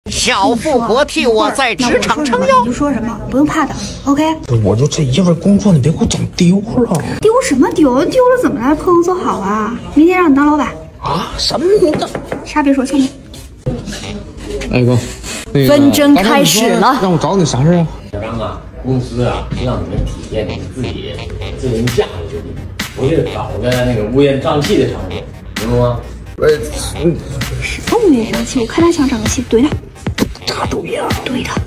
小富婆替我在职场撑腰。 你就说什么，不用怕的 ，OK？ 我就这一份工作，你别给我整丢了。 丢什么丢？丢了怎么了？破工做好啊！明天让你当老板啊？什么的？ 啥别说，下面。 哎哥， 纷争开始了。 让我找你啥事啊？ 小张啊，公司啊是让你们体现你们自己自身价值的地方，不是搞个那个乌烟瘴气的场所，明白吗？ 什么乌烟瘴气？我看他想长个气，怼他。 啥都一样。 怼他。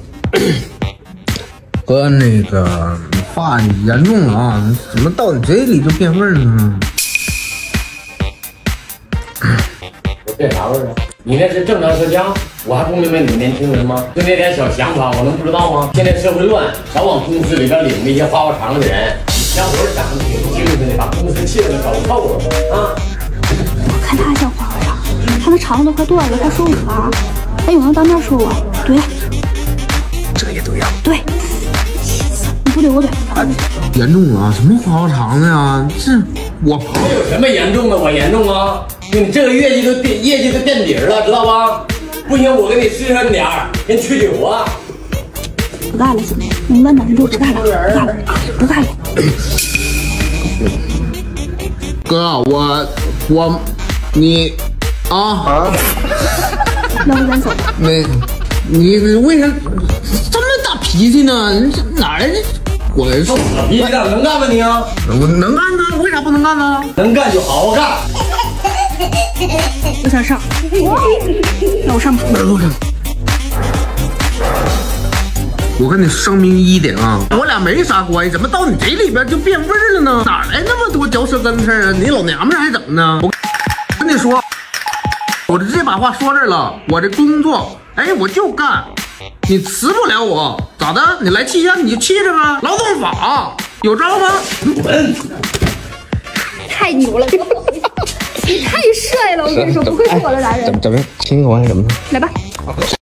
哥，那个话你严重了啊！怎么到你嘴里就变味儿呢？ 我变啥味儿啊？你那是正常车厢，我还不明白你们年轻人吗？就那点小想法，我能不知道吗？现在社会乱，少往公司里边领那些花花肠的人，小伙长得挺精神的，把公司气得搞透了啊！ 我看他像花花肠，他的肠子都快断了，他说我啊，他有没有当面说我？怼他。 这也对呀。 对。你不怼我怼。 严重了啊！什么花花肠的呀？这我有什么严重的？我严重啊！你这个业绩都垫底了，知道吧？不行，我给你试上点儿，给你去酒啊！ 不干了，兄弟，你问他，你就不干了，不干了，不干了。 哥，你啊！ 要不咱走？ 你为啥这么大脾气呢？你这哪来的？我你咋能干吗你啊？ 我能干呢，为啥不能干呢？ 能干就好好干。 我想上，那我上吧。 我跟你声明一点啊，我俩没啥关系，怎么到你嘴里边就变味儿了呢？哪来那么多嚼舌根事啊？你老娘们还整呢？我跟你说，我这把话说这儿了，我这工作，哎，我就干，你辞不了我，咋的？你来气下你就气着呗，劳动法有招吗？ 太牛了，你太帅了！我跟你说，不愧是我的男人。 怎么亲个我还是怎么的？ 来吧。